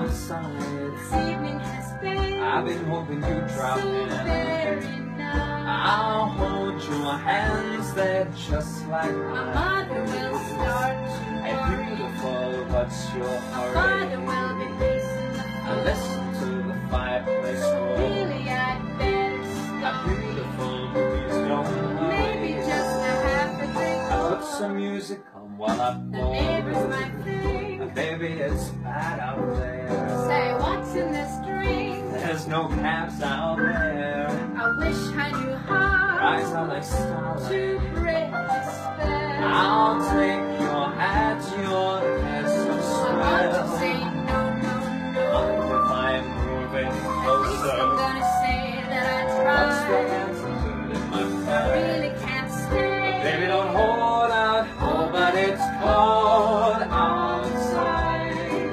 outside. This evening has been I've been hoping you'd drop so in. very nice. I'll hold your hands, they're just like My mine. mother will start to And worry. beautiful, what's your My hurry? father will be pacing the I floor. listen to the fireplace roar. Really, I'd better I'm stop. beautiful, please don't Maybe hurry. just a half a drink I put more. some music on while I The neighbors pour. might think, Baby, it's bad out there. say, what's in this drink? There's no cabs out there. I wish I knew how Eyes are like starlight. to break the spell. I'll take your hat, your head's so I want to say swell. no, no, no. Mind if I'm moving At least closer? I'm gonna say that I What's the tried. answer to in my I mind? really can't stay. Baby, don't hold out, oh, but it's cold outside.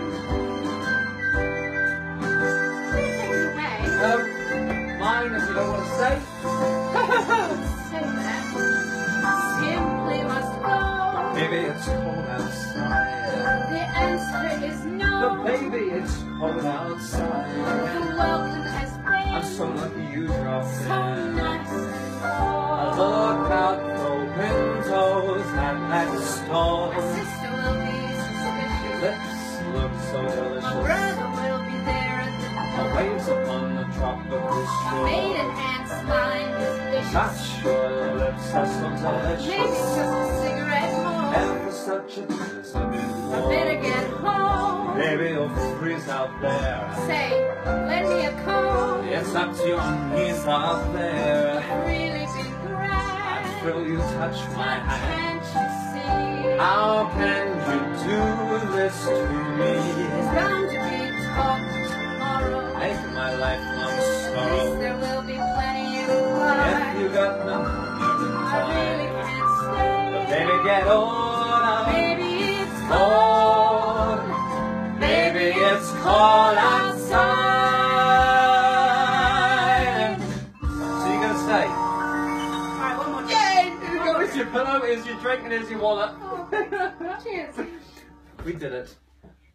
Mine if you don't want to say. Say that. Simply must go. Baby, it's cold outside. The answer is But no. baby, it's cold outside. The welcome has I'm been so lucky you dropped so in. nice and I warm. look out the windows at that My storm. sister will be Your suspicious. lips look so My delicious. brother will be there at the A door. waves upon the tropical My shore. maiden aunt's mind is vicious. Gosh, your lips are so Maybe delicious. just a cigarette more. Ever such a kiss a bit I better more. get home. Baby, you'll freeze out there. Say, lend me a comb. It's up to your knees out there. Really been I grand. feel you touch my hand. Can't you see? How can you do this to me? There's bound to be talk tomorrow. Make my life long At least sorrow. there will be plenty of If wine. you got no I really time, can't stay. but baby, get on out. Baby, it's Cold, baby, it's cold outside. So you gonna stay? Alright, one more time. Yay! Here's your pillow, here's your drink, and here's your wallet. Oh, cheers. We did it.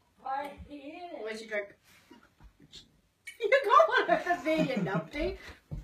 Where's your drink? You got one of the vegan, numpty.